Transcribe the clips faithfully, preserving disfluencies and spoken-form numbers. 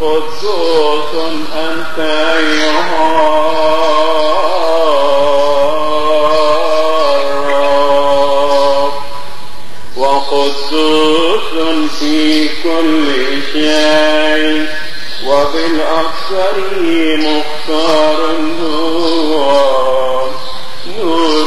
قدوس أنت أيها الرب، وقدوس في كل شيء، وبالأكثر مختار هو نور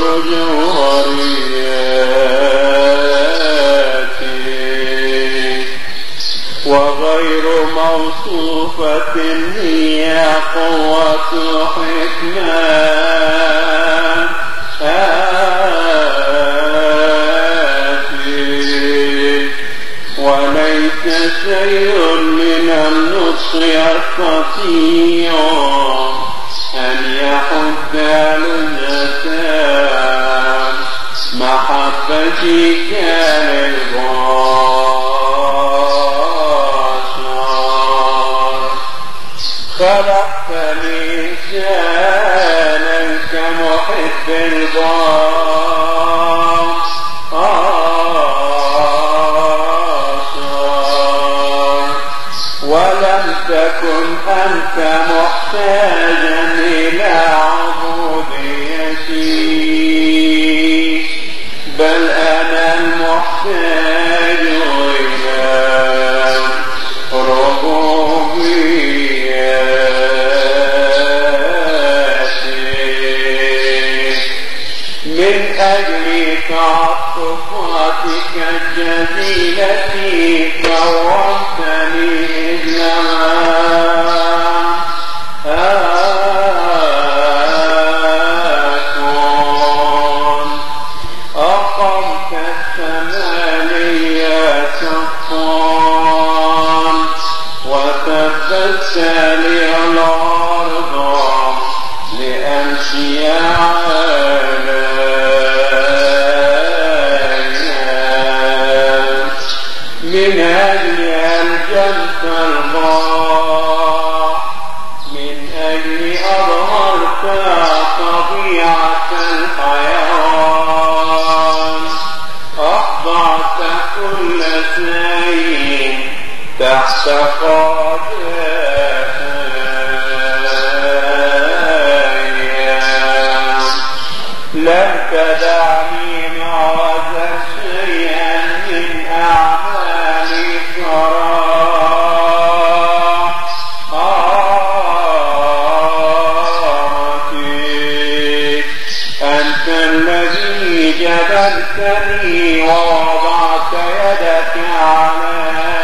جوهريته، وغير موصوفة هي قوة حكمة وليس شيء من النطق يستطيع أن يحد للجسد محبتك للبشر. خلقتني إنسانا كمحب البشر، ولم تكن أنت محتاجا إلى عبوديتي، بل أنا المحتاج إلى ربوبيتي. من أجل تعاطفاتك الجزيلة كرمتني إنما أكون، أقمت الثمانية صفان، وثبت لي الأرض لأمشي من أجل ألجمت البحر، من أجل أظهرت طبيعة الحيوان، أخضعت كل شيء تحت قدمي، لم تدعني معوز شيئا من أعمالي كرامتي. أنت الذي جبلتني ووضعت يدك علي،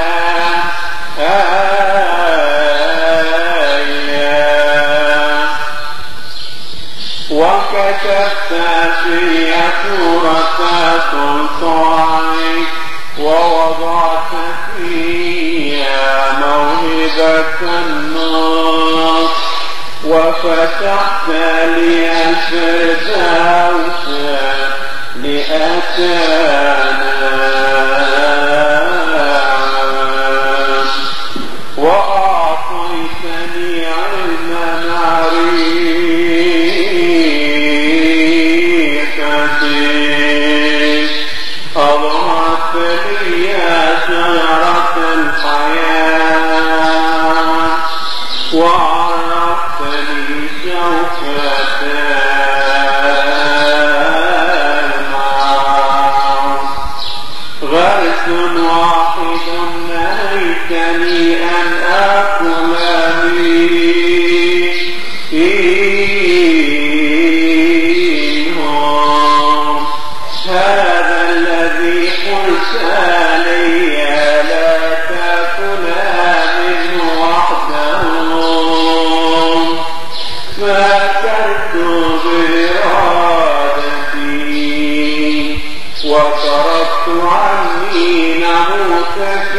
وكتبت في سورة سلطانك، ووضعت فيها موهبة النصر، وفتحت لي الفردوس لأتناس، وأعطيتني علم معرفتك، أظهرت لي شجرة الحياة، وعرفتني شوكة الموت. غرس واحد نهيتني أن آكل منهم، هذا الذي قلت لي لا تأكلا منه وحده، فأكلت بإرادتي، وتركت عني ناموسك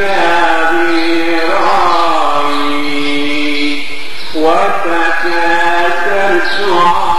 برأيي، وتكاسلت